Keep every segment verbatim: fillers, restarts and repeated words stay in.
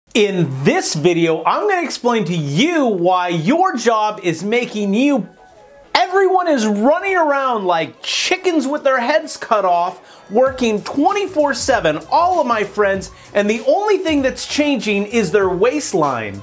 In this video, I'm going to explain to you why your job is making you... Everyone is running around like chickens with their heads cut off, working twenty-four seven, all of my friends, and the only thing that's changing is their waistline.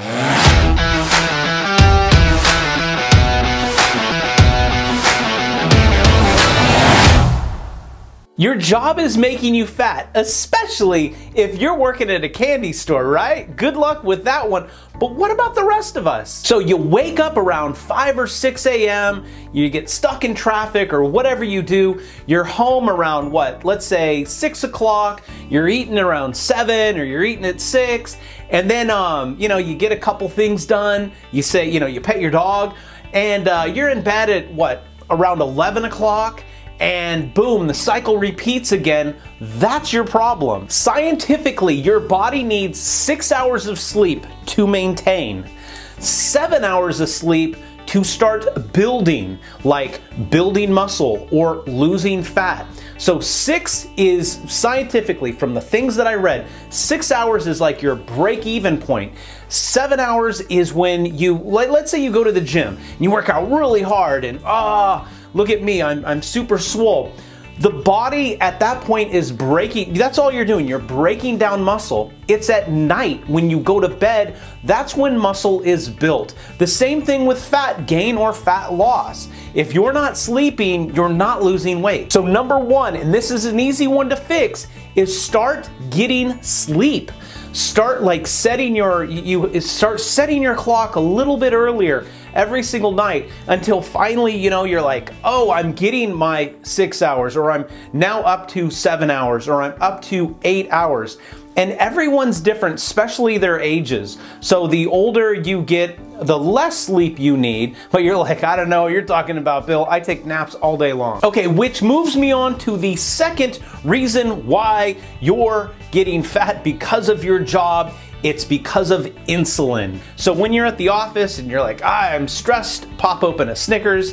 Your job is making you fat, especially if you're working at a candy store, right? Good luck with that one. But what about the rest of us? So you wake up around five or six A M, you get stuck in traffic or whatever you do, you're home around what? Let's say six o'clock, you're eating around seven or you're eating at six, and then um, you know, you get a couple things done, you say, you know, you pet your dog, and uh, you're in bed at what? Around eleven o'clock. And boom, the cycle repeats again. That's your problem. Scientifically, your body needs six hours of sleep to maintain, seven hours of sleep to start building, like building muscle or losing fat. So six is scientifically, from the things that I read, six hours is like your break-even point. Seven hours is when you, like, let's say you go to the gym and you work out really hard and ah, look at me, I'm, I'm super swole. The body at that point is breaking, that's all you're doing, you're breaking down muscle. It's at night when you go to bed, that's when muscle is built. The same thing with fat gain or fat loss. If you're not sleeping, you're not losing weight. So number one, and this is an easy one to fix, is start getting sleep. Start like setting your, you start setting your clock a little bit earlier every single night until finally, you know, you're like, oh, I'm getting my six hours, or I'm now up to seven hours, or I'm up to eight hours. And everyone's different, especially their ages. So the older you get, the less sleep you need. But you're like, I don't know what you're talking about, Bill. I take naps all day long. Okay, which moves me on to the second reason why you're getting fat because of your job. It's because of insulin. So when you're at the office and you're like, ah, I'm stressed, pop open a Snickers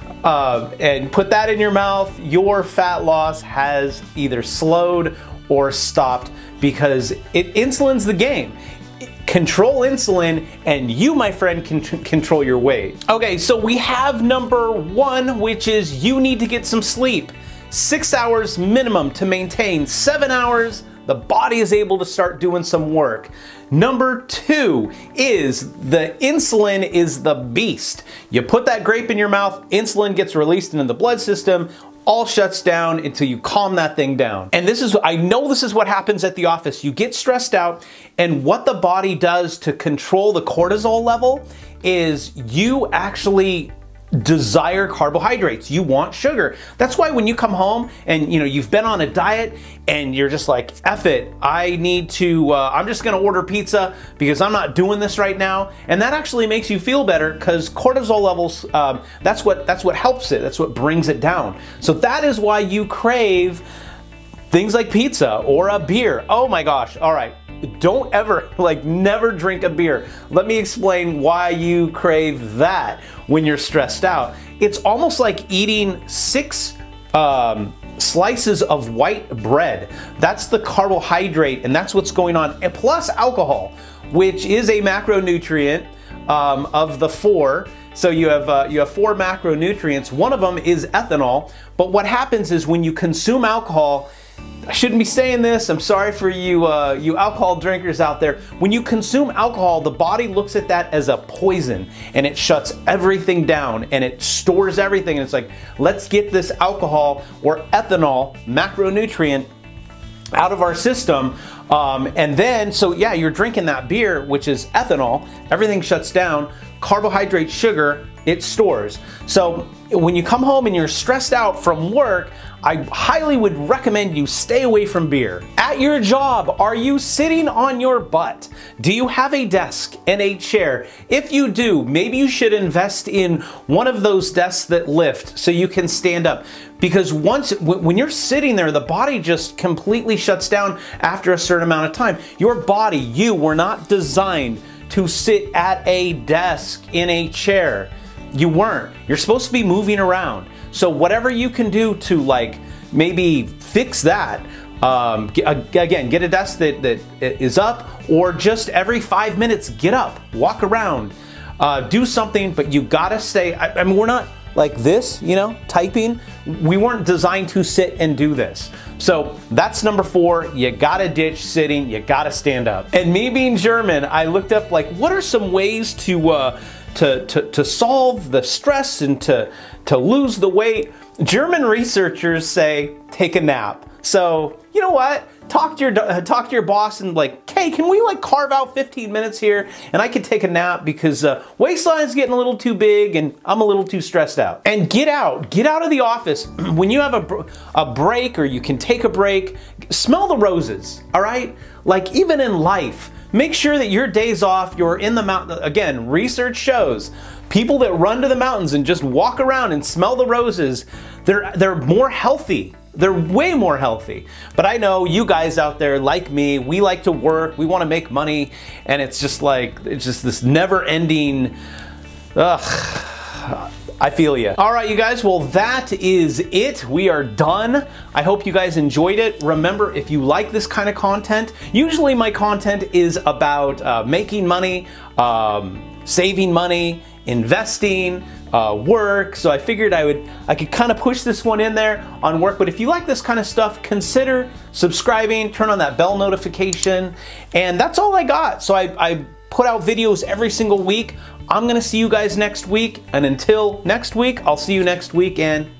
uh, and put that in your mouth, your fat loss has either slowed or stopped, because it, insulin's the game. Control insulin and you, my friend, can control your weight. Okay, so we have number one, which is you need to get some sleep. Six hours minimum to maintain. Seven hours, the body is able to start doing some work. Number two is the insulin is the beast. You put that grape in your mouth, insulin gets released into the blood system, all shuts down until you calm that thing down. And this is, I know this is what happens at the office. You get stressed out, and what the body does to control the cortisol level is you actually desire carbohydrates. You want sugar. That's why when you come home and you know you've been on a diet and you're just like, F it, I need to, uh, I'm just gonna order pizza because I'm not doing this right now. And that actually makes you feel better because cortisol levels, um, that's what that's what helps it. That's what brings it down. So that is why you crave things like pizza or a beer. Oh my gosh, all right. Don't ever, like never drink a beer. Let me explain why you crave that when you're stressed out. It's almost like eating six um, slices of white bread. That's the carbohydrate, and that's what's going on. And plus alcohol, which is a macronutrient um, of the four. So you have, uh, you have four macronutrients. One of them is ethanol. But what happens is when you consume alcohol, I shouldn't be saying this, I'm sorry for you uh, you alcohol drinkers out there. When you consume alcohol, the body looks at that as a poison and it shuts everything down and it stores everything, and it's like, let's get this alcohol or ethanol macronutrient out of our system. Um, and then, so yeah, you're drinking that beer, which is ethanol, everything shuts down, carbohydrate, sugar, it stores. So when you come home and you're stressed out from work, I highly would recommend you stay away from beer. At your job, are you sitting on your butt? Do you have a desk and a chair? If you do, maybe you should invest in one of those desks that lift so you can stand up. Because once, when you're sitting there, the body just completely shuts down after a certain amount of time. Your body, you were not designed to sit at a desk in a chair. You weren't. You're supposed to be moving around. So whatever you can do to like maybe fix that, Um, again, get a desk that, that is up, or just every five minutes, get up, walk around, uh, do something, but you gotta stay, I, I mean, we're not like this, you know, typing. We weren't designed to sit and do this. So that's number four. You gotta ditch sitting, you gotta stand up. And me being German, I looked up like, what are some ways to, uh, to, to, to solve the stress and to, to lose the weight? German researchers say, take a nap. So, you know what? Talk to your uh, talk to your boss and like, hey, can we like carve out fifteen minutes here and I can take a nap because uh, waistline's getting a little too big and I'm a little too stressed out. And get out, get out of the office. When you have a, a break or you can take a break, smell the roses, all right? Like even in life, make sure that your days off, you're in the mountain. Again, research shows people that run to the mountains and just walk around and smell the roses, they're, they're more healthy. They're way more healthy. But I know you guys out there like me, we like to work, we want to make money, and it's just like, it's just this never-ending, ugh, I feel you. All right, you guys, well, that is it. We are done. I hope you guys enjoyed it. Remember, if you like this kind of content, usually my content is about uh, making money, um, saving money, investing, uh, work. So I figured I would, I could kind of push this one in there on work. But if you like this kind of stuff, consider subscribing, turn on that bell notification, and that's all I got. So I, I put out videos every single week. I'm gonna see you guys next week, and until next week, I'll see you next week, and